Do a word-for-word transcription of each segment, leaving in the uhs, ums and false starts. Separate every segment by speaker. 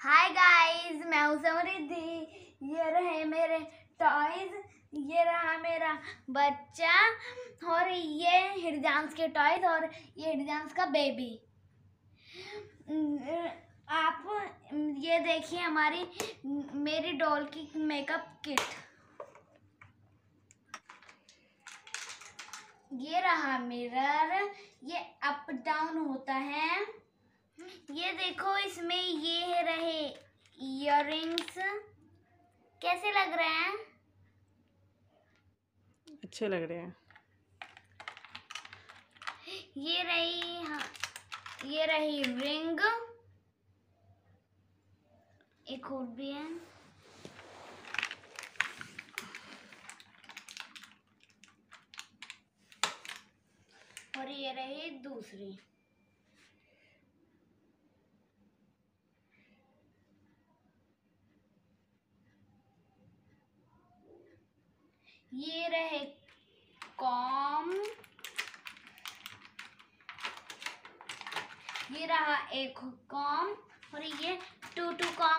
Speaker 1: Hi guys, मैं हूँ समृद्धि। ये रहे मेरे टॉयज, ये रहा मेरा बच्चा और ये हृदयांश के टॉयज और ये हृदयांश का बेबी। आप ये देखिए हमारी मेरी डॉल की मेकअप किट। ये रहा मिरर, ये अप डाउन होता है। ये देखो इसमें ये रहे इयररिंग्स, कैसे लग रहे हैं?
Speaker 2: अच्छे लग रहे हैं।
Speaker 1: ये रही हाँ, ये रही रिंग, एक और भी है। और ये रही दूसरी। ये रहे कॉम, ये रहा एक कॉम और ये टू टू कॉम।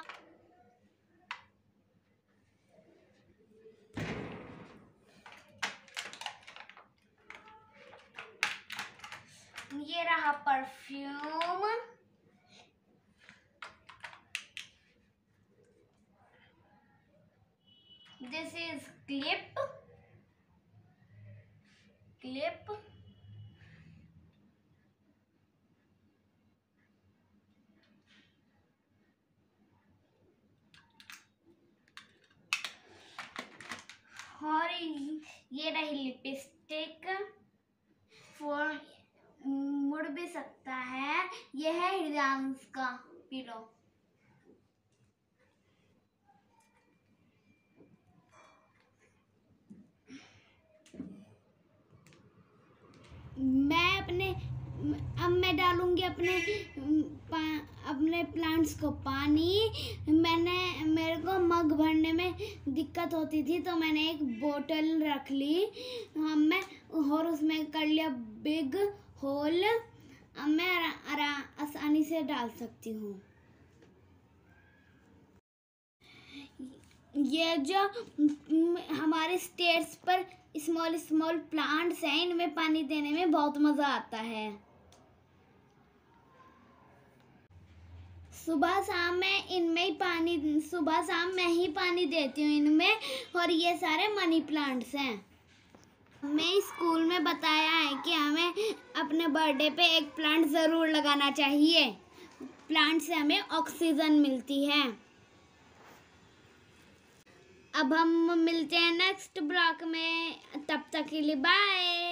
Speaker 1: ये रहा perfume, this is clip clip और ये रही लिपस्टिक, फोर मुड़ भी सकता है। यह है हृदयांश का पिलो। मैं अपने अब मैं डालूंगी अपने अपने प्लांट्स को पानी। मैंने मेरे को मग भरने में दिक्कत होती थी तो मैंने एक बोतल रख ली। हम मैं और उसमें कर लिया बिग होल। अब मैं आसानी से डाल सकती हूँ। ये जो हमारे स्टेयर्स पर स्मॉल स्मॉल प्लांट्स हैं, इनमें पानी देने में बहुत मज़ा आता है। सुबह शाम मैं इनमें ही पानी सुबह शाम मैं ही पानी देती हूँ इनमें। और ये सारे मनी प्लांट्स हैं। हमें स्कूल में बताया है कि हमें अपने बर्थडे पे एक प्लांट ज़रूर लगाना चाहिए। प्लांट से हमें ऑक्सीजन मिलती है। अब हम मिलते हैं नेक्स्ट ब्लॉग में, तब तक के लिए बाय।